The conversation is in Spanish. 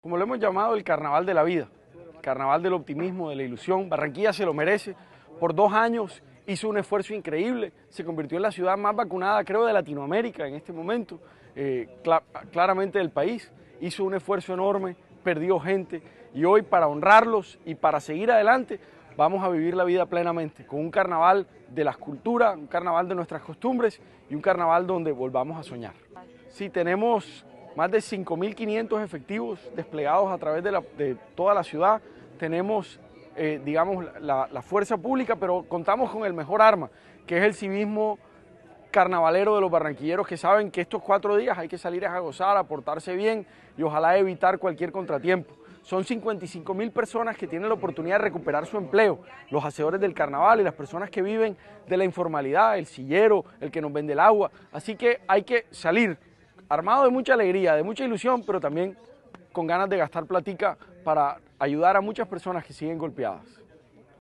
como lo hemos llamado, el carnaval de la vida, el carnaval del optimismo, de la ilusión. Barranquilla se lo merece. Por 2 años hizo un esfuerzo increíble, se convirtió en la ciudad más vacunada, creo, de Latinoamérica en este momento, claramente del país. Hizo un esfuerzo enorme, perdió gente, y hoy, para honrarlos y para seguir adelante, vamos a vivir la vida plenamente, con un carnaval de las culturas, un carnaval de nuestras costumbres y un carnaval donde volvamos a soñar. Sí, tenemos más de 5.500 efectivos desplegados a través de toda la ciudad. Tenemos, digamos, la fuerza pública, pero contamos con el mejor arma, que es el civismo carnavalero de los barranquilleros, que saben que estos 4 días hay que salir a gozar, a portarse bien y ojalá evitar cualquier contratiempo. Son 55.000 personas que tienen la oportunidad de recuperar su empleo, los hacedores del carnaval y las personas que viven de la informalidad, el sillero, el que nos vende el agua. Así que hay que salir armado de mucha alegría, de mucha ilusión, pero también con ganas de gastar platica para ayudar a muchas personas que siguen golpeadas.